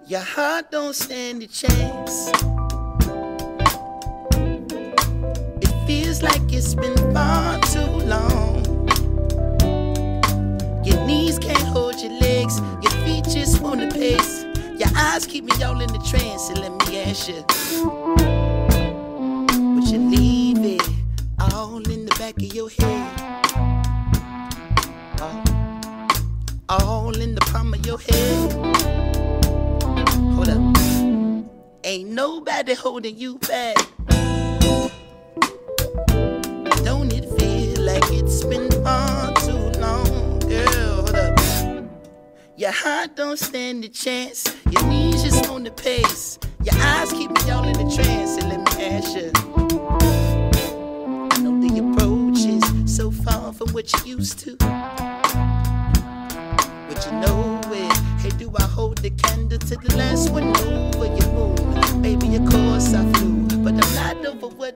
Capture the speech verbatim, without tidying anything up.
Your heart don't stand a chance. It feels like it's been far too long. Your knees can't hold your legs, your feet just wanna pace. Your eyes keep me all in the trance, and let me ask you, would you leave it all in the back of your head? Oh, all in the palm of your head. Hold up, ain't nobody holding you back. Don't it feel like it's been far too long, girl? Hold up. Your heart don't stand a chance. Your knees just on the pace. Your eyes keep me all in the trance. And let me ask you, I know the approach is so far from what you used to, but you know it. Hey, do I hold the candle to the last one over your moon? Baby, of course I flew, but I'm not over what